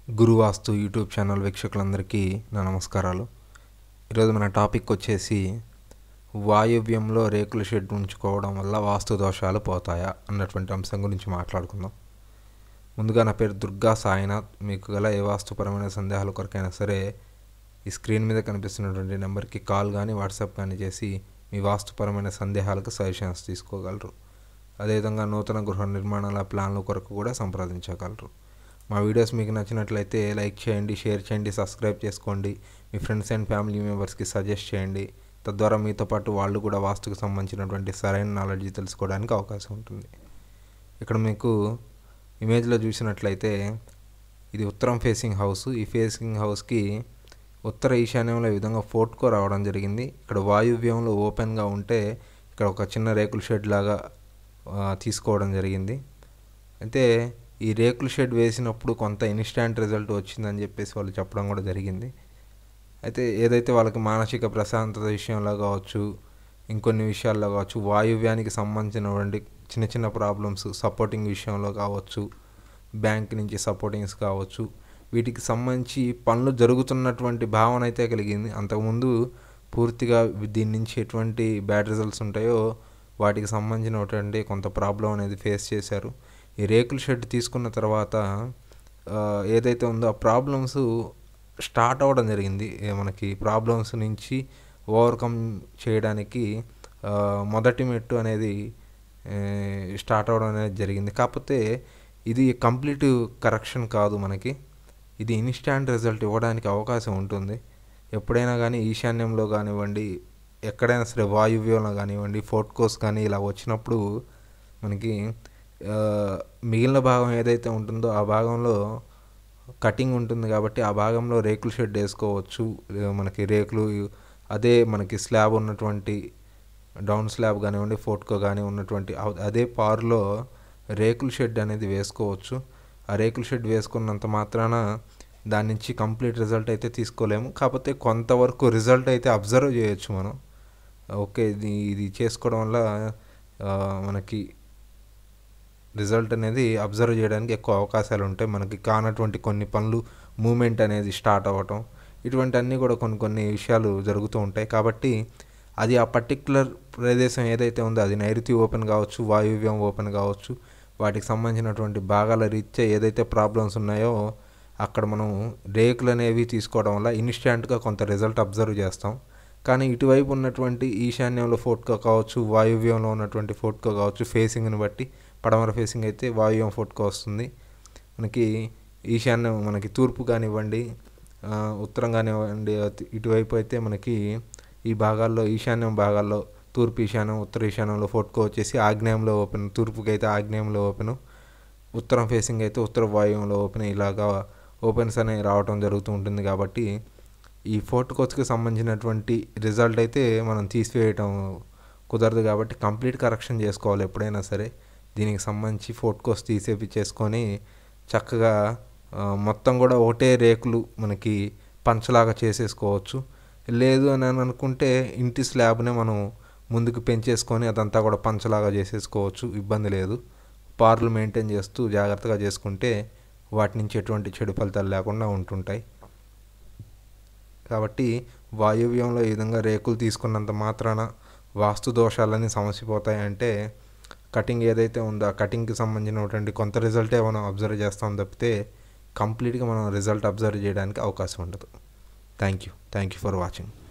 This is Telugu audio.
గురువాస్తు యూట్యూబ్ ఛానల్ వీక్షకులందరికీ నా నమస్కారాలు. ఈరోజు మన టాపిక్ వచ్చేసి వాయువ్యంలో రేకుల షెడ్ ఉంచుకోవడం వల్ల వాస్తు దోషాలు పోతాయా అన్నటువంటి అంశం గురించి మాట్లాడుకుందాం. ముందుగా నా పేరు దుర్గా సాయినాథ్. మీకు గల ఏ వాస్తుపరమైన సందేహాల కొరకైనా సరే ఈ స్క్రీన్ మీద కనిపిస్తున్నటువంటి నెంబర్కి కాల్ కానీ వాట్సాప్ కానీ చేసి మీ వాస్తుపరమైన సందేహాలకు సజెషన్స్ తీసుకోగలరు. అదేవిధంగా నూతన గృహ నిర్మాణాల ప్లాన్ల కొరకు కూడా సంప్రదించగలరు. మా వీడియోస్ మీకు నచ్చినట్లయితే లైక్ చేయండి, షేర్ చేయండి, సబ్స్క్రైబ్ చేసుకోండి. మీ ఫ్రెండ్స్ అండ్ ఫ్యామిలీ మెంబర్స్కి సజెస్ట్ చేయండి. తద్వారా మీతో పాటు వాళ్ళు కూడా వాస్తుకు సంబంధించినటువంటి సరైన నాలెడ్జ్ తెలుసుకోవడానికి అవకాశం ఉంటుంది. ఇక్కడ మీకు ఇమేజ్లో చూసినట్లయితే ఇది ఉత్తరం ఫేసింగ్ హౌస్. ఈ ఫేసింగ్ హౌస్కి ఉత్తర ఈశాన్యంలో ఈ విధంగా ఫోర్ట్కో రావడం జరిగింది. ఇక్కడ వాయువ్యంలో ఓపెన్గా ఉంటే ఇక్కడ ఒక చిన్న రేకుల షెడ్ లాగా తీసుకోవడం జరిగింది. అయితే ఈ రేకుల షెడ్ వేసినప్పుడు కొంత ఇన్స్టాంట్ రిజల్ట్ వచ్చిందని చెప్పేసి వాళ్ళు చెప్పడం కూడా జరిగింది. అయితే ఏదైతే వాళ్ళకి మానసిక ప్రశాంతత విషయంలో కావచ్చు, ఇంకొన్ని విషయాల్లో కావచ్చు, వాయువ్యానికి సంబంధించినటువంటి చిన్న చిన్న ప్రాబ్లమ్స్ సపోర్టింగ్ విషయంలో కావచ్చు, బ్యాంక్ నుంచి సపోర్టింగ్స్ కావచ్చు, వీటికి సంబంధించి పనులు జరుగుతున్నటువంటి భావన అయితే కలిగింది. అంతకుముందు పూర్తిగా దీని నుంచి ఎటువంటి బ్యాడ్ రిజల్ట్స్ ఉంటాయో వాటికి సంబంధించినటువంటి కొంత ప్రాబ్లం అనేది ఫేస్ చేశారు. ఈ రేకుల షెడ్ తీసుకున్న తర్వాత ఏదైతే ఉందో ఆ ప్రాబ్లమ్స్ స్టార్ట్ అవ్వడం జరిగింది. మనకి ప్రాబ్లమ్స్ నుంచి ఓవర్కమ్ చేయడానికి మొదటి మెట్టు అనేది స్టార్ట్ అవ్వడం అనేది జరిగింది. కాకపోతే ఇది కంప్లీట్ కరెక్షన్ కాదు. మనకి ఇది ఇన్స్టాంట్ రిజల్ట్ ఇవ్వడానికి అవకాశం ఉంటుంది. ఎప్పుడైనా కానీ ఈశాన్యంలో కానివ్వండి, ఎక్కడైనా సరే వాయువ్యంలో కానివ్వండి, ఫోర్ట్కోస్ కానీ ఇలా వచ్చినప్పుడు మనకి మిగిలిన భాగం ఏదైతే ఉంటుందో ఆ భాగంలో కటింగ్ ఉంటుంది కాబట్టి ఆ భాగంలో రేకుల షెడ్ వేసుకోవచ్చు. మనకి రేకులు అదే మనకి స్లాబ్ ఉన్నటువంటి డౌన్ స్లాబ్ కానివ్వండి, ఫోర్ట్కో కానీ ఉన్నటువంటి అదే పార్లో రేకుల షెడ్ అనేది వేసుకోవచ్చు. ఆ రేకుల షెడ్ వేసుకున్నంత మాత్రాన దాని నుంచి కంప్లీట్ రిజల్ట్ అయితే తీసుకోలేము. కాకపోతే కొంతవరకు రిజల్ట్ అయితే అబ్జర్వ్ చేయొచ్చు మనం. ఓకే, ఇది చేసుకోవడం వల్ల మనకి రిజల్ట్ అనేది అబ్జర్వ్ చేయడానికి ఎక్కువ అవకాశాలు ఉంటాయి. మనకి కానటువంటి కొన్ని పనులు మూమెంట్ అనేది స్టార్ట్ అవ్వటం, ఇటువంటి అన్నీ కూడా కొన్ని విషయాలు జరుగుతూ ఉంటాయి. కాబట్టి అది ఆ పర్టిక్యులర్ ప్రదేశం ఏదైతే ఉందో అది నైరుతి ఓపెన్ కావచ్చు, వాయువ్యం ఓపెన్ కావచ్చు, వాటికి సంబంధించినటువంటి భాగాల రీత్యా ఏదైతే ప్రాబ్లమ్స్ ఉన్నాయో అక్కడ మనం రేకులు అనేవి తీసుకోవడం వల్ల ఇన్స్టాంట్గా కొంత రిజల్ట్ అబ్జర్వ్ చేస్తాం. కానీ ఇటువైపు ఉన్నటువంటి ఈశాన్యంలో ఫోర్ట్కో కావచ్చు, వాయువ్యంలో ఉన్నటువంటి ఫోర్ట్కో కావచ్చు, ఫేసింగ్ని బట్టి పడమర ఫేసింగ్ అయితే వాయువ్యం ఫోర్ట్కో వస్తుంది. మనకి ఈశాన్యం మనకి తూర్పు కానివ్వండి, ఉత్తరం కానివ్వండి, ఇటువైపు అయితే మనకి ఈ భాగాల్లో ఈశాన్యం భాగాల్లో తూర్పు ఈశాన్యం, ఉత్తర ఈశాన్యంలో ఫోర్ట్కో వచ్చేసి ఆగ్నేయంలో ఓపెన్, తూర్పుకి అయితే ఆగ్నేయంలో ఓపెను, ఉత్తరం ఫేసింగ్ అయితే ఉత్తర వాయువ్యంలో ఓపెన్, ఇలాగా ఓపెన్స్ అనేవి రావడం జరుగుతూ ఉంటుంది. కాబట్టి ఈ ఫోర్ట్కోస్కి సంబంధించినటువంటి రిజల్ట్ అయితే మనం తీసివేయటం కుదరదు. కాబట్టి కంప్లీట్ కరెక్షన్ చేసుకోవాలి ఎప్పుడైనా సరే. దీనికి సంబంధించి ఫోర్ట్కోస్ తీసేపించేసుకొని చక్కగా మొత్తం కూడా ఒకటే రేకులు మనకి పంచలాగా చేసేసుకోవచ్చు. లేదు అని అనుకుంటే ఇంటి స్లాబ్నే మనం ముందుకు పెంచేసుకొని అదంతా కూడా పంచలాగా చేసేసుకోవచ్చు, ఇబ్బంది లేదు. పార్లు మెయింటైన్ చేస్తూ జాగ్రత్తగా చేసుకుంటే వాటి నుంచి ఎటువంటి చెడు ఫలితాలు లేకుండా ఉంటుంటాయి. కాబట్టి వాయువ్యంలో ఈ విధంగా రేకులు తీసుకున్నంత మాత్రాన వాస్తు దోషాలన్నీ సమసిపోతాయంటే కటింగ్ ఏదైతే ఉందో ఆ కటింగ్కి సంబంధించినటువంటి కొంత రిజల్టే మనం అబ్జర్వ్ చేస్తాం తప్పితే కంప్లీట్గా మనం రిజల్ట్ అబ్జర్వ్ చేయడానికి అవకాశం ఉండదు. Thank you for watching.